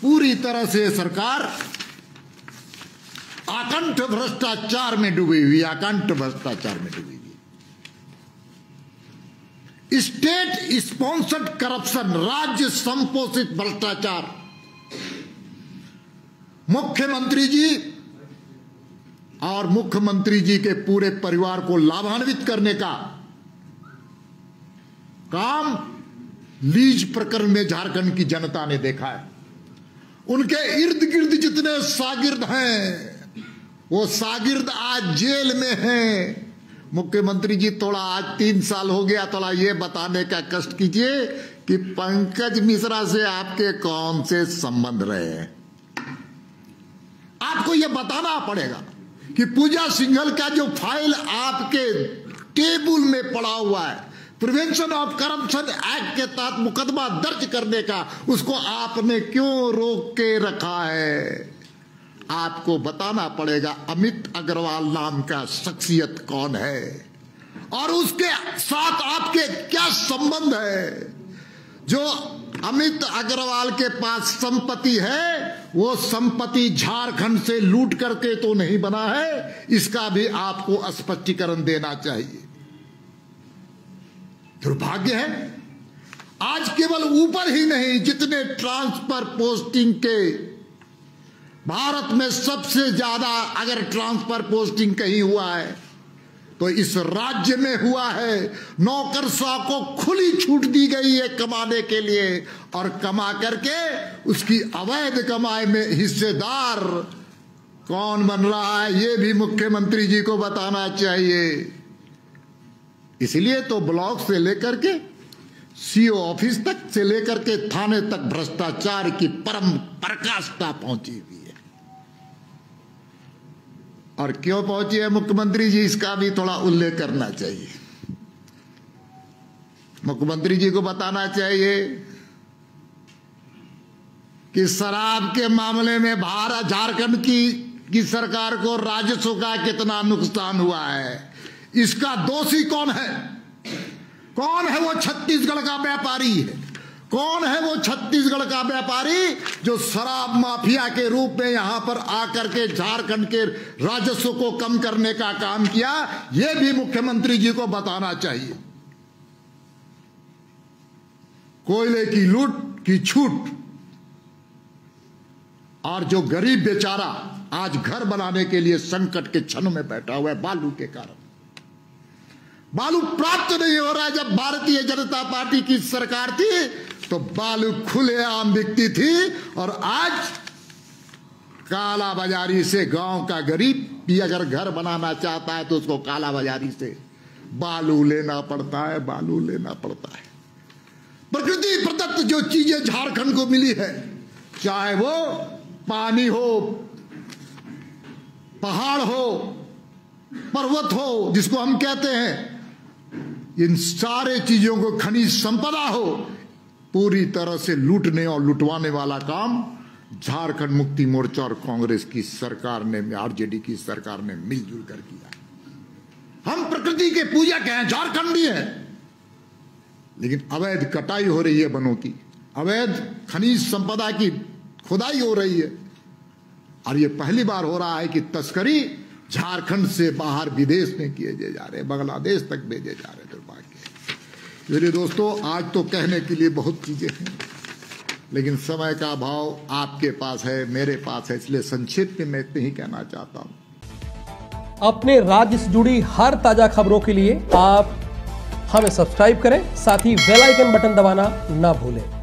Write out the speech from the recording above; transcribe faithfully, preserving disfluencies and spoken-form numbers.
पूरी तरह से सरकार आकंठ भ्रष्टाचार में डूबी हुई, आकंठ भ्रष्टाचार में डूबी हुई। स्टेट स्पॉन्सर्ड करप्शन, राज्य संपोषित भ्रष्टाचार। मुख्यमंत्री जी और मुख्यमंत्री जी के पूरे परिवार को लाभान्वित करने का काम लीज प्रकरण में झारखंड की जनता ने देखा है। उनके इर्द गिर्द जितने शागिर्द हैं वो शागिर्द आज जेल में हैं। मुख्यमंत्री जी थोड़ा आज तीन साल हो गया, थोड़ा ये बताने का कष्ट कीजिए कि पंकज मिश्रा से आपके कौन से संबंध रहे हैं। आपको ये बताना पड़ेगा कि पूजा सिंघल का जो फाइल आपके टेबल में पड़ा हुआ है, प्रिवेंशन ऑफ करप्शन एक्ट के तहत मुकदमा दर्ज करने का, उसको आपने क्यों रोक के रखा है। आपको बताना पड़ेगा अमित अग्रवाल नाम का शख्सियत कौन है और उसके साथ आपके क्या संबंध है। जो अमित अग्रवाल के पास संपत्ति है वो संपत्ति झारखंड से लूट करके तो नहीं बना है, इसका भी आपको स्पष्टीकरण देना चाहिए। दुर्भाग्य है आज केवल ऊपर ही नहीं, जितने ट्रांसफर पोस्टिंग के भारत में सबसे ज्यादा अगर ट्रांसफर पोस्टिंग कहीं हुआ है तो इस राज्य में हुआ है। नौकरशाह को खुली छूट दी गई है कमाने के लिए, और कमा करके उसकी अवैध कमाई में हिस्सेदार कौन बन रहा है ये भी मुख्यमंत्री जी को बताना चाहिए। इसलिए तो ब्लॉक से लेकर के सीओ ऑफिस तक से लेकर के थाने तक भ्रष्टाचार की परम पराकाष्ठा पहुंची हुई है। और क्यों पहुंची है मुख्यमंत्री जी, इसका भी थोड़ा उल्लेख करना चाहिए। मुख्यमंत्री जी को बताना चाहिए कि शराब के मामले में भारत झारखंड की, की सरकार को राजस्व का कितना नुकसान हुआ है, इसका दोषी कौन है। कौन है वो छत्तीसगढ़ का व्यापारी है, कौन है वो छत्तीसगढ़ का व्यापारी जो शराब माफिया के रूप में यहां पर आकर के झारखंड के राजस्व को कम करने का काम किया, यह भी मुख्यमंत्री जी को बताना चाहिए। कोयले की लूट की छूट, और जो गरीब बेचारा आज घर बनाने के लिए संकट के क्षण में बैठा हुआ है बालू के कारण, बालू प्राप्त नहीं हो रहा है। जब भारतीय जनता पार्टी की सरकार थी तो बालू खुलेआम बिकती थी, और आज काला बाजारी से गांव का गरीब भी अगर घर बनाना चाहता है तो उसको काला बाजारी से बालू लेना पड़ता है, बालू लेना पड़ता है। प्रकृति प्रदत्त जो चीजें झारखंड को मिली है, चाहे वो पानी हो, पहाड़ हो, पर्वत हो जिसको हम कहते हैं, इन सारे चीजों को खनिज संपदा हो, पूरी तरह से लूटने और लुटवाने वाला काम झारखंड मुक्ति मोर्चा और कांग्रेस की सरकार ने, आरजेडी की सरकार ने मिलजुल कर किया। हम प्रकृति के पूजक हैं, झारखंडी हैं, लेकिन अवैध कटाई हो रही है वनों की, अवैध खनिज संपदा की खुदाई हो रही है, और ये पहली बार हो रहा है कि तस्करी झारखंड से बाहर विदेश में किए जा रहे हैं, बांग्लादेश तक भेजे जा रहे हैं। दुर्भाग्य मेरे दोस्तों, आज तो कहने के लिए बहुत चीजें हैं, लेकिन समय का अभाव आपके पास है, मेरे पास है, इसलिए संक्षिप्त में मैं इतना ही कहना चाहता हूं। अपने राज्य से जुड़ी हर ताजा खबरों के लिए आप हमें सब्सक्राइब करें, साथ ही बेल आइकन बटन दबाना ना भूलें।